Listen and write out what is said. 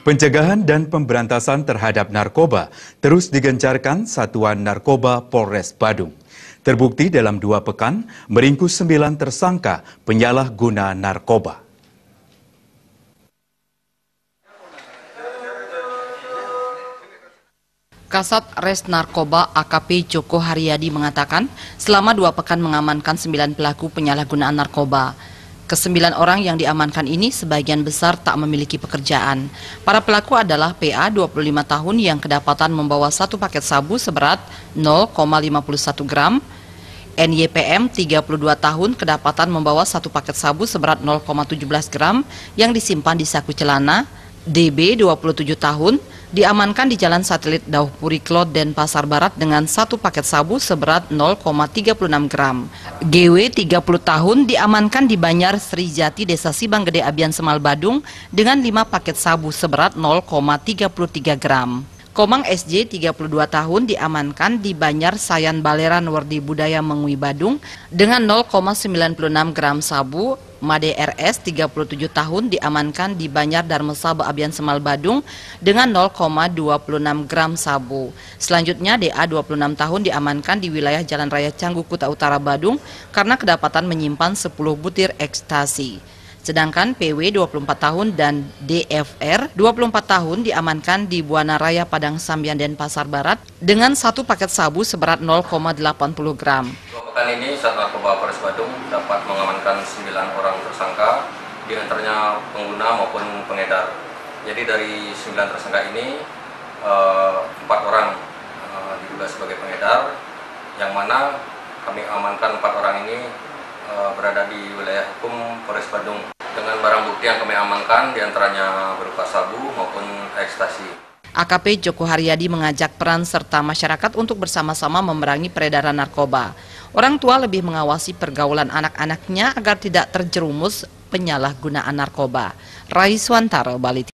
Pencegahan dan pemberantasan terhadap narkoba terus digencarkan Satuan Narkoba Polres Badung. Terbukti dalam 2 pekan meringkus 9 tersangka penyalahguna narkoba. Kasat Res Narkoba AKP Joko Haryadi mengatakan selama 2 pekan mengamankan 9 pelaku penyalahgunaan narkoba. Ke-9 orang yang diamankan ini sebagian besar tak memiliki pekerjaan. Para pelaku adalah PA 25 tahun yang kedapatan membawa 1 paket sabu seberat 0,51 gram, NYPM 32 tahun kedapatan membawa 1 paket sabu seberat 0,17 gram yang disimpan di saku celana, DB 27 tahun diamankan di Jalan Satelit Dauhpuri Klot Denpasar Barat dengan 1 paket sabu seberat 0,36 gram. GW 30 tahun diamankan di Banyar Sri Jati Desa Sibang Gede Abian Semal Badung dengan 5 paket sabu seberat 0,33 gram. Komang SJ 32 tahun diamankan di Banyar Sayan Baleran Wardi Budaya Mengui Badung dengan 0,96 gram sabu. Made RS 37 tahun diamankan di Banyar Darmesa Abian Semal Badung dengan 0,26 gram sabu. Selanjutnya DA 26 tahun diamankan di wilayah Jalan Raya Canggu Kuta Utara Badung karena kedapatan menyimpan 10 butir ekstasi. Sedangkan PW 24 tahun dan DFR 24 tahun diamankan di Buana Raya Padang Sambian Denpasar Barat dengan 1 paket sabu seberat 0,80 gram. Pekan ini Satuan Narkoba Polres Badung dapat mengamankan 9 orang tersangka, di antaranya pengguna maupun pengedar. Jadi dari 9 tersangka ini 4 orang diduga sebagai pengedar, yang mana kami amankan 4 orang ini berada di wilayah hukum Polres Badung. Dengan barang bukti yang kami amankan diantaranya berupa sabu maupun ekstasi. AKP Joko Haryadi mengajak peran serta masyarakat untuk bersama-sama memerangi peredaran narkoba. Orang tua lebih mengawasi pergaulan anak-anaknya agar tidak terjerumus penyalahgunaan narkoba. Raiswantaro, Bali.